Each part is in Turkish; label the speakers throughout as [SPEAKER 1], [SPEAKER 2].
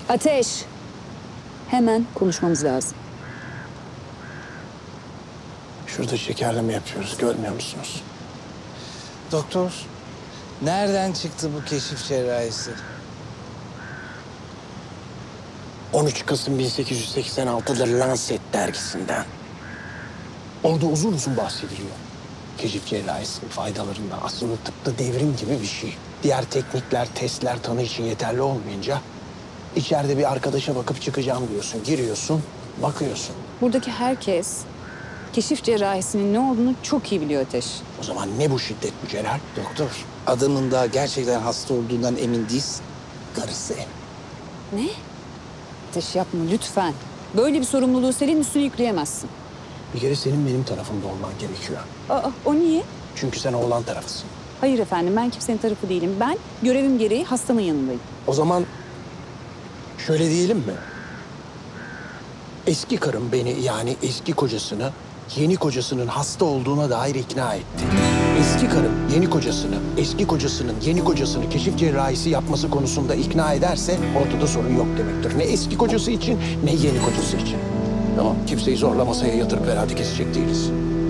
[SPEAKER 1] Ateş. Hemen konuşmamız lazım.
[SPEAKER 2] Şurada şekerleme yapıyoruz, görmüyor musunuz?
[SPEAKER 3] Doktor, nereden çıktı bu keşif cerrahisi?
[SPEAKER 2] 13 Kasım 1886'da Lancet dergisinden. Orada uzun uzun bahsediliyor. Keşif cerrahisinin faydalarından. Aslında tıpta devrim gibi bir şey. Diğer teknikler, testler tanı için yeterli olmayınca içeride bir arkadaşa bakıp çıkacağım diyorsun. Giriyorsun, bakıyorsun.
[SPEAKER 1] Buradaki herkes keşif cerrahisinin ne olduğunu çok iyi biliyor Ateş.
[SPEAKER 2] O zaman ne bu şiddet bu Celal?
[SPEAKER 3] Doktor, adamın daha gerçekten hasta olduğundan emin değilsin.
[SPEAKER 2] Karısı.
[SPEAKER 1] Ne? Ateş yapma lütfen. Böyle bir sorumluluğu senin üstüne yükleyemezsin.
[SPEAKER 2] Bir kere senin benim tarafımda olman gerekiyor.
[SPEAKER 1] Aa, o niye?
[SPEAKER 2] Çünkü sen oğlan tarafısın.
[SPEAKER 1] Hayır efendim, ben kimsenin tarafı değilim. Ben görevim gereği hastamın yanındayım.
[SPEAKER 2] O zaman şöyle diyelim mi? Eski karım beni, yani eski kocasını, yeni kocasının hasta olduğuna dair ikna etti. Eski karım yeni kocasını, eski kocasının yeni kocasını keşif cerrahisi yapması konusunda ikna ederse ortada sorun yok demektir. Ne eski kocası için ne yeni kocası için. Tamam, kimseyi zorla masaya yatırıp beraber kesecek değiliz.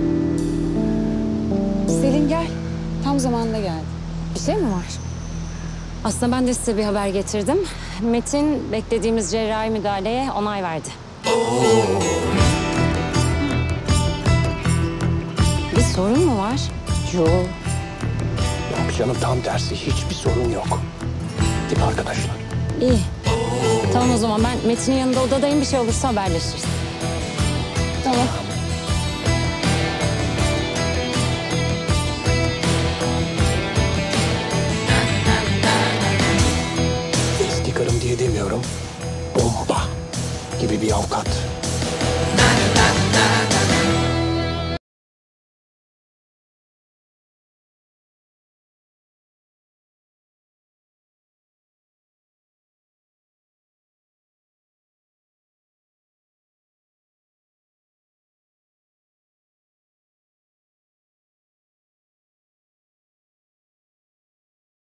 [SPEAKER 1] Selin gel. Tam zamanında geldi.
[SPEAKER 4] Bir şey mi var? Aslında ben de size bir haber getirdim. Metin beklediğimiz cerrahi müdahaleye onay verdi. Bir sorun mu var?
[SPEAKER 1] Yok.
[SPEAKER 2] Yok canım, tam tersi, hiçbir sorun yok. Tip arkadaşlar.
[SPEAKER 4] İyi. Tamam o zaman ben Metin'in yanında odadayım. Bir şey olursa haberleşiriz.
[SPEAKER 1] Tamam.
[SPEAKER 2] Eski karım diye demiyorum, bomba gibi bir avukat.